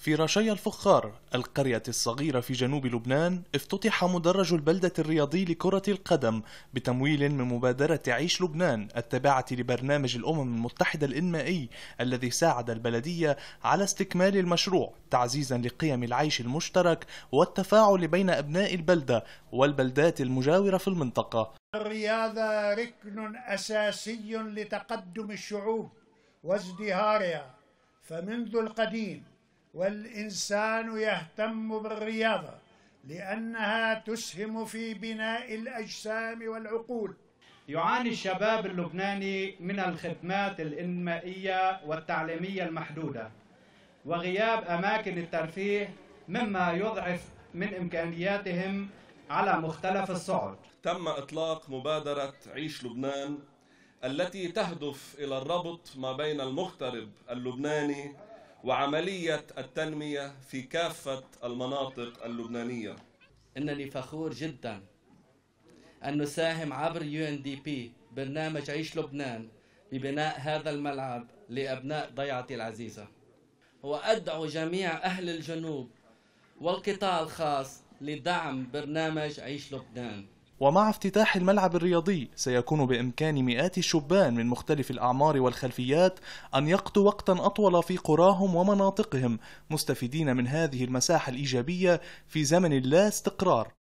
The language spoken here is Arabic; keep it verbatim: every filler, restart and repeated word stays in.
في رشيا الفخار، القرية الصغيرة في جنوب لبنان، افتتح مدرج البلدة الرياضي لكرة القدم بتمويل من مبادرة عيش لبنان التابعة لبرنامج الأمم المتحدة الإنمائي، الذي ساعد البلدية على استكمال المشروع تعزيزا لقيم العيش المشترك والتفاعل بين أبناء البلدة والبلدات المجاورة في المنطقة. الرياضة ركن أساسي لتقدم الشعوب وازدهارها، فمنذ القديم والإنسان يهتم بالرياضة لأنها تسهم في بناء الأجسام والعقول. يعاني الشباب اللبناني من الخدمات الإنمائية والتعليمية المحدودة وغياب أماكن الترفيه، مما يضعف من إمكانياتهم على مختلف الصعد. تم إطلاق مبادرة عيش لبنان التي تهدف إلى الربط ما بين المغترب اللبناني وعملية التنمية في كافة المناطق اللبنانية. إنني فخور جدا أن نساهم عبر يو إن دي بي برنامج عيش لبنان ببناء هذا الملعب لأبناء ضيعتي العزيزة، وأدعو جميع أهل الجنوب والقطاع الخاص لدعم برنامج عيش لبنان. ومع افتتاح الملعب الرياضي سيكون بإمكان مئات الشبان من مختلف الأعمار والخلفيات أن يقضوا وقتا أطول في قراهم ومناطقهم، مستفيدين من هذه المساحة الإيجابية في زمن لا استقرار.